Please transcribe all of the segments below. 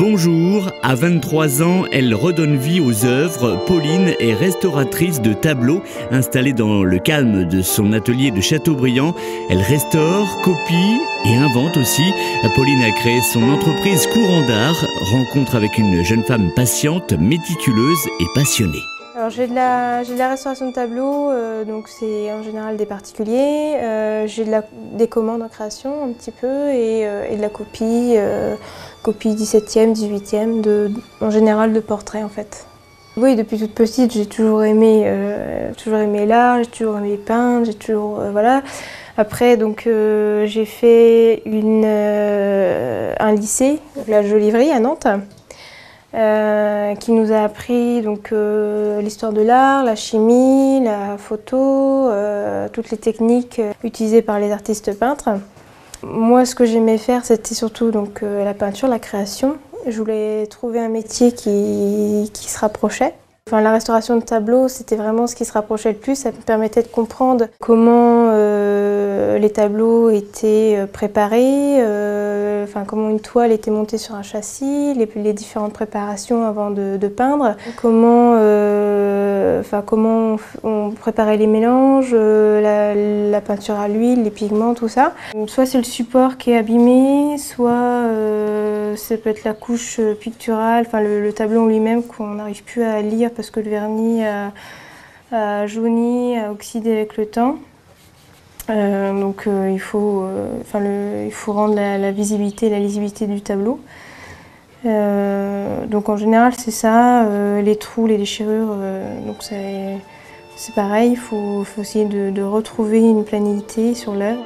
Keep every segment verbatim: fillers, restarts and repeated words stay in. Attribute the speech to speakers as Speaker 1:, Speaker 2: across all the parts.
Speaker 1: Bonjour, à vingt-trois ans, elle redonne vie aux œuvres. Pauline est restauratrice de tableaux. Installée dans le calme de son atelier de Châteaubriand, elle restaure, copie et invente aussi. Pauline a créé son entreprise Courant d'Art, rencontre avec une jeune femme patiente, méticuleuse et passionnée.
Speaker 2: Alors j'ai de la, j'ai de la restauration de tableaux, euh, donc c'est en général des particuliers. Euh, j'ai de la, des commandes en création un petit peu et, euh, et de la copie, euh, copie dix-septième, dix-huitième, de, en général de portraits en fait. Oui, depuis toute petite, j'ai toujours aimé, euh, toujours aimé l'art, j'ai toujours aimé peindre, j'ai toujours, euh, voilà. Après, donc euh, j'ai fait une, euh, un lycée, la Joliverie à Nantes. Euh, qui nous a appris donc euh, l'histoire de l'art, la chimie, la photo, euh, toutes les techniques utilisées par les artistes peintres. Moi, ce que j'aimais faire, c'était surtout donc euh, la peinture, la création. Je voulais trouver un métier qui, qui se rapprochait. Enfin, la restauration de tableaux, c'était vraiment ce qui se rapprochait le plus. Ça me permettait de comprendre comment euh, les tableaux étaient préparés, euh, enfin, comment une toile était montée sur un châssis, les, les différentes préparations avant de, de peindre, comment, euh, enfin, comment on, on préparait les mélanges, euh, la, la peinture à l'huile, les pigments, tout ça. Soit c'est le support qui est abîmé, soit euh, ça peut être la couche picturale, enfin, le, le tableau en lui-même qu'on n'arrive plus à lire parce que le vernis a, a jauni, a oxydé avec le temps. Euh, donc euh, il, faut, euh, enfin, le, il faut rendre la, la visibilité, la lisibilité du tableau. Euh, donc en général c'est ça, euh, les trous, les déchirures, euh, donc c'est pareil, il faut, faut essayer de, de retrouver une planité sur l'œuvre.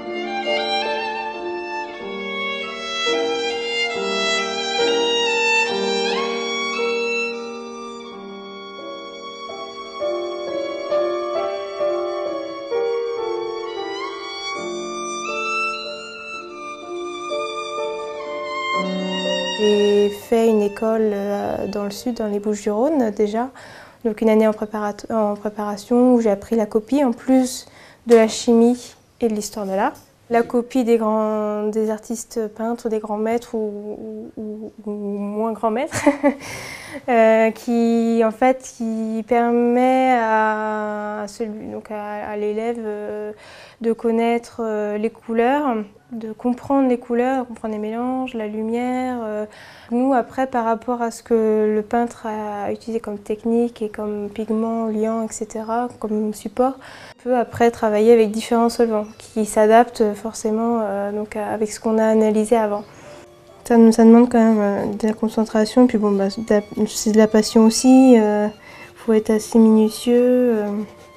Speaker 2: J'ai fait une école dans le sud, dans les Bouches-du-Rhône déjà, donc une année en, en préparation où j'ai appris la copie en plus de la chimie et de l'histoire de l'art. La copie des, grands, des artistes peintres, des grands maîtres ou, ou, ou moins grands maîtres, euh, qui en fait qui permet à, à, celui, donc à, à l'élève euh, de connaître euh, les couleurs, de comprendre les couleurs, comprendre les mélanges, la lumière. Euh. Nous après par rapport à ce que le peintre a utilisé comme technique et comme pigment, liant, et cetera, comme support, on peut après travailler avec différents solvants qui s'adaptent forcément euh, donc, avec ce qu'on a analysé avant. Ça, ça demande quand même euh, de la concentration, et puis bon, bah, c'est de la passion aussi, il euh, faut être assez minutieux. Euh.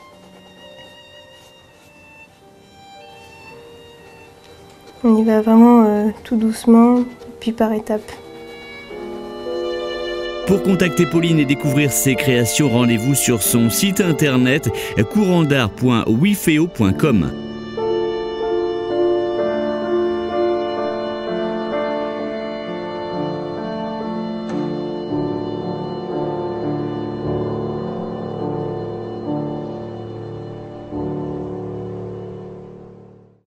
Speaker 2: On y va vraiment euh, tout doucement, puis par étapes.
Speaker 1: Pour contacter Pauline et découvrir ses créations, rendez-vous sur son site internet courant d'art point wifeo point com.